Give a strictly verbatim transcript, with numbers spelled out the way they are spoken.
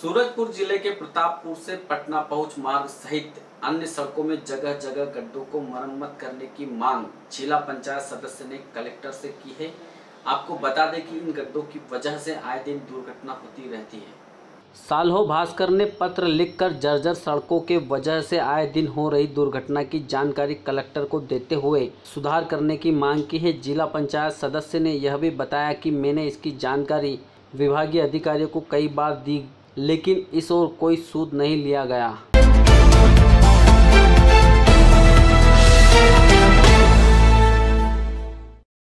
सूरजपुर जिले के प्रतापपुर से पटना पहुंच मार्ग सहित अन्य सड़कों में जगह जगह गड्ढों को मरम्मत करने की मांग जिला पंचायत सदस्य ने कलेक्टर से की है। आपको बता दें कि इन गड्ढों की वजह से आए दिन दुर्घटना होती रहती है। साल्हो भास्कर ने पत्र लिखकर जर्जर सड़कों के वजह से आए दिन हो रही दुर्घटना की जानकारी कलेक्टर को देते हुए सुधार करने की मांग की है। जिला पंचायत सदस्य ने यह भी बताया कि मैंने इसकी जानकारी विभागीय अधिकारियों को कई बार दी, लेकिन इस ओर कोई सूद नहीं लिया गया।